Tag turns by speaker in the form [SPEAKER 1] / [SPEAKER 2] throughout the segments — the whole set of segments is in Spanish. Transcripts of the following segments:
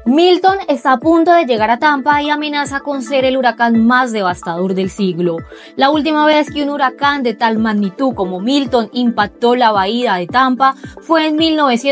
[SPEAKER 1] Milton está a punto de llegar a Tampa y amenaza con ser el huracán más devastador del siglo. La última vez que un huracán de tal magnitud como Milton impactó la bahía de Tampa fue en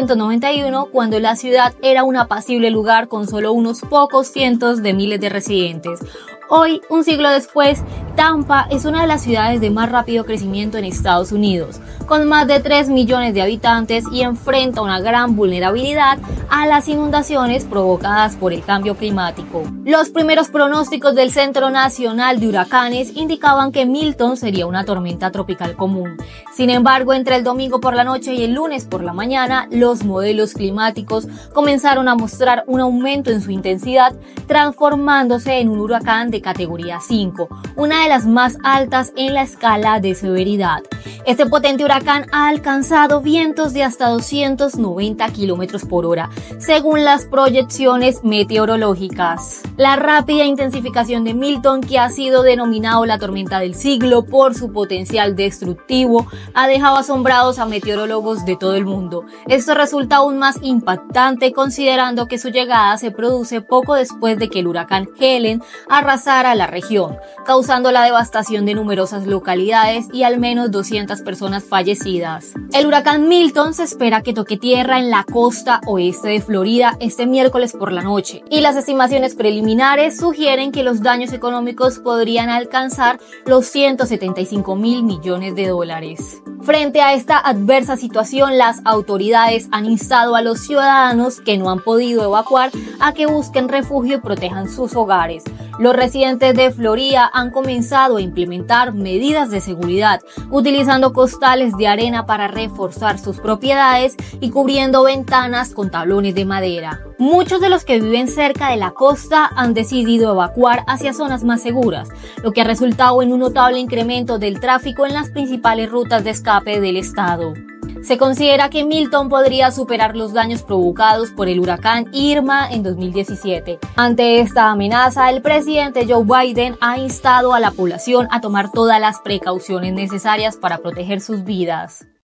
[SPEAKER 1] 1991, cuando la ciudad era un apacible lugar con solo unos pocos cientos de miles de residentes. Hoy, un siglo después, Tampa es una de las ciudades de más rápido crecimiento en Estados Unidos, con más de 3 millones de habitantes, y enfrenta una gran vulnerabilidad a las inundaciones provocadas por el cambio climático. Los primeros pronósticos del Centro Nacional de Huracanes indicaban que Milton sería una tormenta tropical común. Sin embargo, entre el domingo por la noche y el lunes por la mañana, los modelos climáticos comenzaron a mostrar un aumento en su intensidad, transformándose en un huracán de categoría 5, una de las más altas en la escala de severidad. Este potente huracán ha alcanzado vientos de hasta 290 km por hora, según las proyecciones meteorológicas. La rápida intensificación de Milton, que ha sido denominado la tormenta del siglo por su potencial destructivo, ha dejado asombrados a meteorólogos de todo el mundo. Esto resulta aún más impactante considerando que su llegada se produce poco después de que el huracán Helen arrasara la región, causando la devastación de numerosas localidades y al menos 200 personas fallecidas. El huracán Milton se espera que toque tierra en la costa oeste de Florida este miércoles por la noche, y las estimaciones preliminares sugieren que los daños económicos podrían alcanzar los 175.000 millones de dólares. Frente a esta adversa situación, las autoridades han instado a los ciudadanos que no han podido evacuar a que busquen refugio y protejan sus hogares. Los residentes de Florida han comenzado a implementar medidas de seguridad, utilizando costales de arena para reforzar sus propiedades y cubriendo ventanas con tablones de madera. Muchos de los que viven cerca de la costa han decidido evacuar hacia zonas más seguras, lo que ha resultado en un notable incremento del tráfico en las principales rutas de escape del estado. Se considera que Milton podría superar los daños provocados por el huracán Irma en 2017. Ante esta amenaza, el presidente Joe Biden ha instado a la población a tomar todas las precauciones necesarias para proteger sus vidas.